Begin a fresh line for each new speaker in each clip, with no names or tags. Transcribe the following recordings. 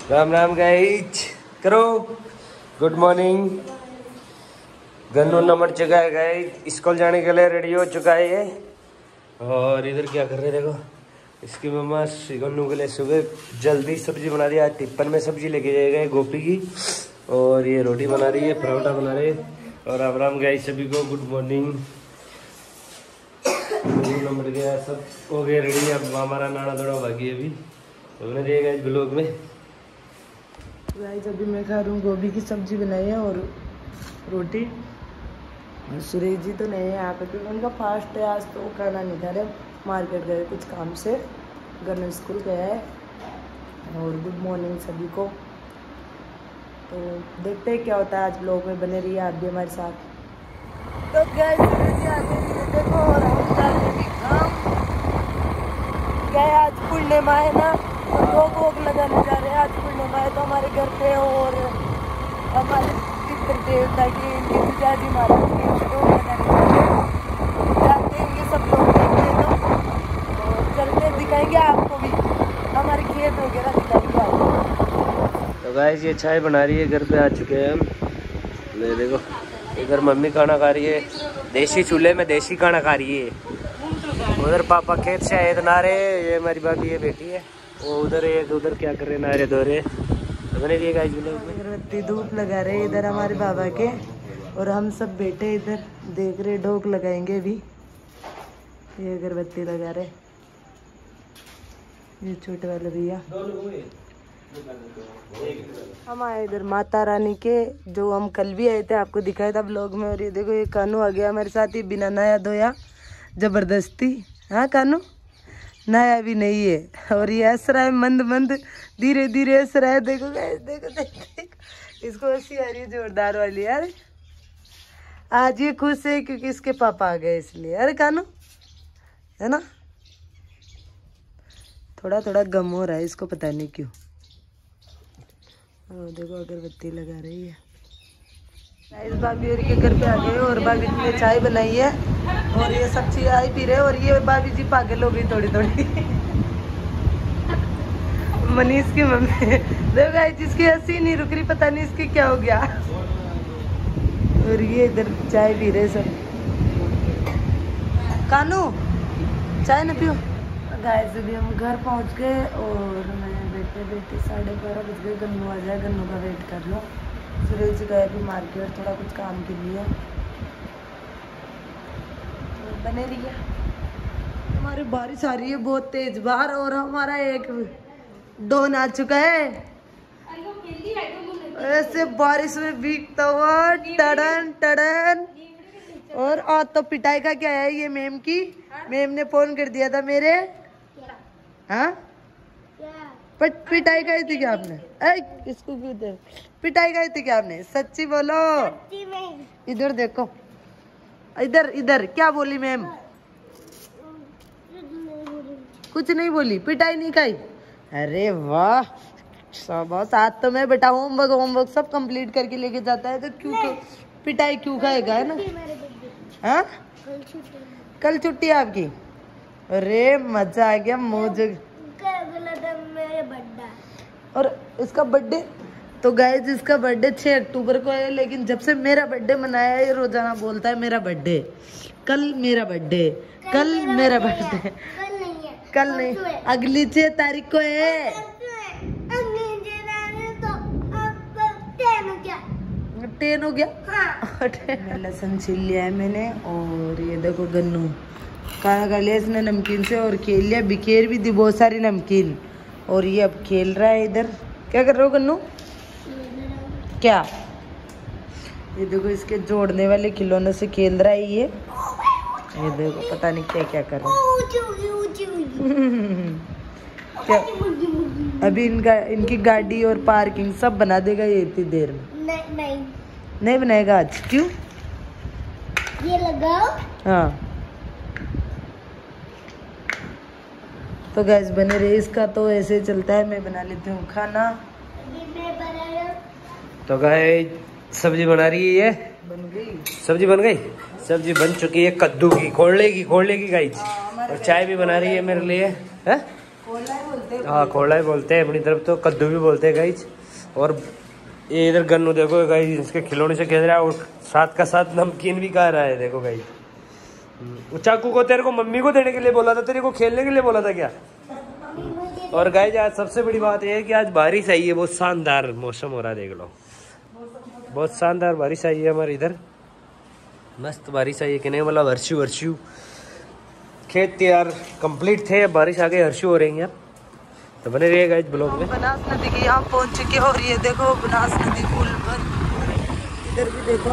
Ram Ram guys करो। Good morning. गन्नू number चुका है गाइज, स्कूल जाने के लिए रेडी हो चुका है ये। और इधर क्या कर रहे देखो, इसकी मम्मा गन्नू के लिए सुबह जल्दी सब्जी बना रही है। आज टिप्पन में सब्जी लेके जाएगा गोभी की, और ये रोटी बना रही है, पराठा बना रही है। और राम राम गाइज सभी को, गुड मॉर्निंग। नंबर गया, सब हो गया रेडी। अब हमारा नाना थोड़ा भागी अभी उन्हें दिएगा इस ब्लॉग में।
गाइस अभी मैं खा रहा हूँ गोभी की सब्जी बनाई है और रोटी। सुरेश जी तो नहीं है यहाँ पे क्योंकि उनका फास्ट है आज, तो वो खाना नहीं खा रहे, मार्केट गए कुछ काम से, गन्नू स्कूल गया है। और गुड मॉर्निंग सभी को। तो देखते हैं क्या होता है आज ब्लॉग में, बने रहिए आप भी हमारे साथ। तो गाइस देखो और हम जाते भी काम गए, आज पूर्णिमा है ना, तो लोग वोग लगाने जा रहे हैं। आज पूर्णिमा है तो हमारे घर पे और हमारे पितृ देवता की, इनकी पूजा जी महाराज की लोग लगाने जाते हैं। ये सब लोग देखते हैं तो चलते दिखाएंगे आपको भी, हमारे खेत वगैरह दिखाएंगे आपको।
तो गाइस ये चाय बना रही है, घर पे आ चुके हैं हम। ले देखो इधर मम्मी खाना खा रही है, देसी चूल्हे में देसी खाना खा रही है। उधर पापा खेत से आए ना रहे, ये हमारी भाभी है बेटी है, वो उधर है, उधर क्या कर रहे नारे धो रहे। अगरबत्ती धूप लगा रहे इधर हमारे बाबा के, और हम सब बैठे इधर देख रहे, ढोक लगाएंगे भी। ये अगरबत्ती लगा रहे ये छोटे वाले भैया। हम आए इधर माता रानी के, जो हम कल भी आए थे, आपको दिखाया था ब्लॉग में। और ये देखो ये कानू आ गया हमारे साथ ही, बिना नहाया धोया जबरदस्ती। हाँ कानू नया भी नहीं है, और ये हंस रहा है मंद मंद, धीरे धीरे हंस रहा है। देखो देखो देखो इसको हंसी आ रही है जोरदार वाली यार। आज ये खुश है क्योंकि इसके पापा आ गए इसलिए। अरे कानू है ना, थोड़ा थोड़ा गम हो रहा है इसको, पता नहीं क्यों। देखो अगरबत्ती लगा रही है। इस भाभी और के घर पे आ गए, और भाभी ने चाय बनाई है, और ये सब चीज आई पी रहे। और ये भाभी जी पागल हो गई थोड़ी थोड़ी मनीष की मम्मी देखो गाइस, जिसकी हंसी नहीं रुक रही, पता नहीं इसकी क्या हो गया। और ये इधर चाय पी रहे सब। कानू चाय न पियो। गाइस अभी हम घर पहुंच गए, और मैं बैठे बैठे 12:30 बज गए। गन्नू आ जाए, गन्नू का वेट कर लो। सुरेश गए भी मार्केट थोड़ा कुछ काम के लिए, तो बने रहिए। हमारी बारिश आ रही है बहुत तेज बाहर, और हमारा एक डोन आ चुका है ऐसे बारिश में भीगता हुआ, टड़न टड़न। और तो पिटाई का क्या है ये मेम की, मेम ने फोन कर दिया था मेरे। हाँ पिटाई गई थी क्या आपने? इसको क्यों दे, पिटाई गई थी क्या आपने? सच्ची बोलो, इधर देखो, इधर इधर क्या बोली मैम? कुछ नहीं बोली, पिटाई नहीं खाई। अरे वाह शाबाश। आज तो मैं बेटा होमवर्क सब कंप्लीट करके लेके जाता है, तो क्यों पिटाई क्यों खाएगा, है ना? हाँ कल छुट्टी आपकी? अरे मजा आ गया, मौज। और इसका बर्थडे तो गाइस, इसका बर्थडे 6 अक्टूबर को है, लेकिन जब से मेरा बर्थडे मनाया है, ये रोजाना बोलता है मेरा बर्थडे, कल मेरा बर्थडे, कल मेरा बर्थडे। कल नहीं, अगली 6 तारीख को है। 10 हो गया। लहसुन छील लिया है मैंने, और ये देखो गन्नू खाना खा लिया इसने नमकीन से, और खेल लिया, बिखेर भी दी बहुत सारी नमकीन। और ये अब खेल रहा है इधर। क्या कर रहे हो गन्नू? क्या? ये देखो इसके जोड़ने वाले खिलौनों से खेल रहा है ये देखो, पता नहीं क्या क्या कर रहा है क्या? अभी इनकी गाड़ी और पार्किंग सब बना देगा ये इतनी देर में। नहीं बनाएगा आज, क्यों? ये लगाओ। हाँ तो गैस बने रहे, इसका तो ऐसे चलता है। मैं बना लेती हूँ खाना। तो गाइस सब्जी बना रही है, ये बन गई सब्जी, बन गई सब्जी, बन चुकी है कद्दू की, खोलने की गाइस। और चाय भी बना रही है मेरे लिए, है
हाँ खोला ही बोलते हैं अपनी तरफ, तो कद्दू भी बोलते हैं गाइज। और ये इधर गन्नू देखो गाइज, इसके खिलौने से खेल रहा है और साथ का साथ नमकीन भी खा रहा है, देखो गाइज। चाकू को तेरे को मम्मी को देने के लिए बोला था, तेरे को खेलने के लिए बोला था क्या? और गाइज आज सबसे बड़ी बात यह है कि आज बारिश आई है, बहुत शानदार मौसम हो रहा है, देख लो बहुत शानदार बारिश आई है हमारे इधर, मस्त बारिश आई है कि नहीं, मतलब हर्षू खेत तैयार कंप्लीट थे, अब बारिश आ गई, हर्षू हो रही है, तो बने रहिए गाइस ब्लॉग में।
बनास नदी के यहाँ पहुँच चुके और ये देखो बनास नदी पुल पर, इधर भी देखो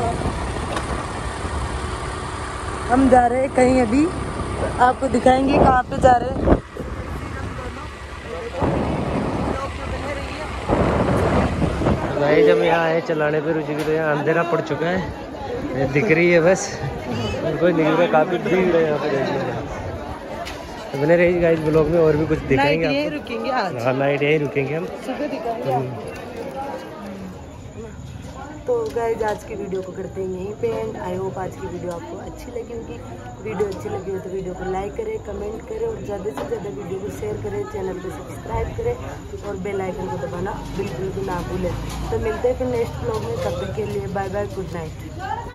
हम जा रहे हैं कहीं, अभी आपको दिखाएंगे कहाँ पे जा रहे हैं।
गाइस जब यहाँ आए चलाने पे रुचि की, तो यहाँ अंधेरा पड़ चुका है, ये दिख रही है बस, और कोई नहीं दिख रहा, काफी भीड़ है यहाँ पे देखने में। तो बने रहिए गाइस ब्लॉग में, और भी कुछ दिखाएंगे आपको।
रुकेंगे आज,
हाँ नाइट यहीं रुकेंगे हम,
सुबह दिखाएंगे। तो गाइस आज की वीडियो को करते हैं यहीं पे एंड। आई होप आज की वीडियो आपको अच्छी लगी होगी। वीडियो अच्छी लगी हो तो वीडियो को लाइक करें, कमेंट करें और ज़्यादा से ज़्यादा वीडियो को शेयर करें, चैनल को सब्सक्राइब करें और बेल आइकन को दबाना बिल्कुल भी ना भूलें। तो मिलते हैं फिर नेक्स्ट ब्लॉग में, तब तक के लिए बाय बाय, गुड नाइट।